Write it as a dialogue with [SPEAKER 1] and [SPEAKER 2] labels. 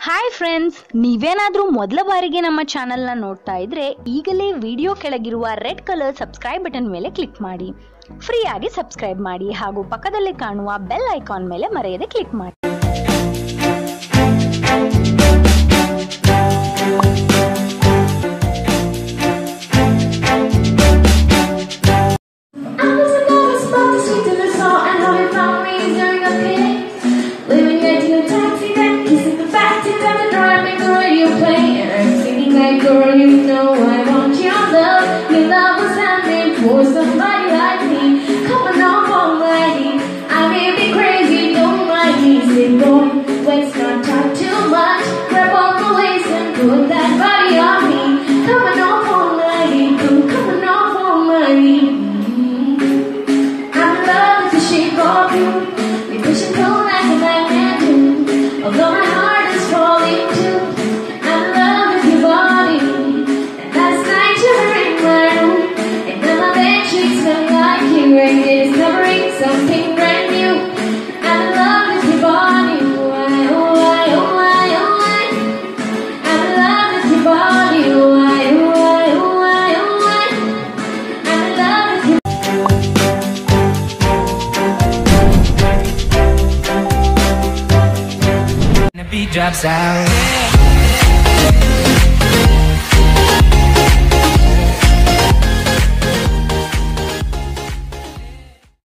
[SPEAKER 1] Hi friends, ನೀವೇನಾದರೂ ಮೊದಲ ಬಾರಿಗೆ ನಮ್ಮ ಚಾನೆಲ್ನ ನೋಡ್ತಾ ಇದ್ರೆ ಈಗಲೇ ವಿಡಿಯೋ ಕೆಳಗಿರುವ ರೆಡ್ ಕಲರ್ ಸಬ್ಸ್ಕ್ರೈಬ್ ಬಟನ್ ಮೇಲೆ ಕ್ಲಿಕ್ ಮಾಡಿ. ಫ್ರೀ ಆಗಿ ಸಬ್ಸ್ಕ್ರೈಬ್ ಮಾಡಿ ಹಾಗೂ ಪಕ್ಕದಲ್ಲಿ ಕಾಣುವ ಬೆಲ್ ಐಕಾನ್ ಮೇಲೆ ಮರೆಯದೆ ಕ್ಲಿಕ್ ಮಾಡಿ.
[SPEAKER 2] Girl, you know I want your love. Your love was handmade for somebody like me. Coming off already, I may be crazy, don't mind me. Say, boy, let's not talk too much. Grab on the waist and put that body on me. Coming off already, coming off already. I'm in love with the shape of you. We push and pull like a magnet do. Although my heart is falling too. Discovering something brand new. I'm in love with your body. Oh, I, oh, I, oh, I. I'm in love with your body. Oh, I, oh, I, oh, I, oh, I. I'm in love with your
[SPEAKER 3] the beat drops out.